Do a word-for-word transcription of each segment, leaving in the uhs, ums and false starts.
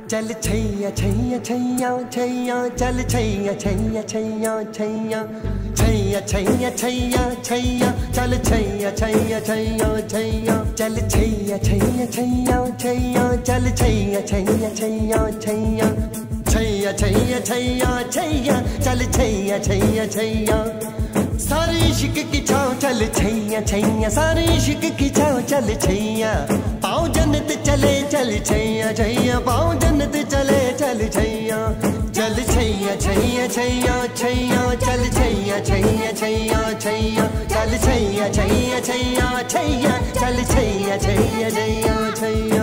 चल छैया छैया छैया छैया चल छैया छैया छैया छैया छैया छैया छैया छैया चल छैया छैया छैया छैया चल छैया छैया छैया छैया चल छैया छैया छैया छैया छैया छैया छैया छैया चल छैया छैया छैया सारे इश्क की छाँव चल छैया छैया सारे इश्क की छाँव चल छैया पाँव जन्नत चले चल छैया छैया पाँव जन्नत चले चल छैया चल छैया छैया छैया छैया चल छैया छैया छैया छैया चल छैया छैया छैया छैया चल छैया छैया छैया छैया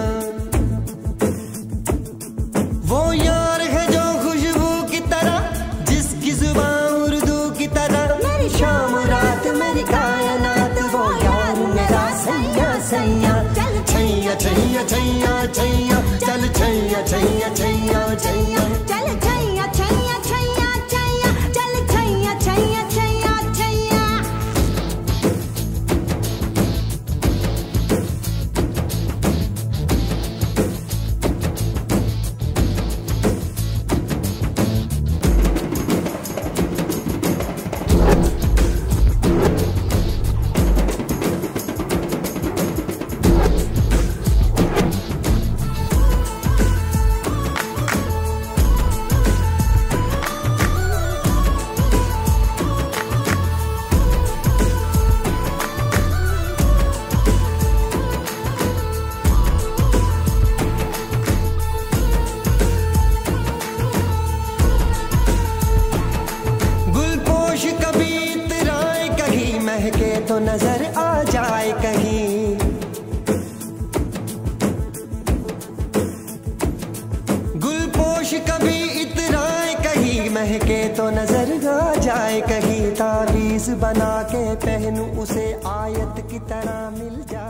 वो यार है जो खुशबू की तरह जिसकी जुबान उर्दू की तरह मेरी शाम रात मेरी कायनात वो यार मेरा सैया सैया चल छैया छैया छैया छैया चल छैया छैया छैया छैया चल छैया छैया छैया छैया चल छैया छैया छैया छैया महके तो नजर आ जाए कहीं गुलपोश कभी इतराए कहीं महके तो नजर आ जाए कहीं तावीज बना के पहनूं उसे आयत की तरह मिल जाए।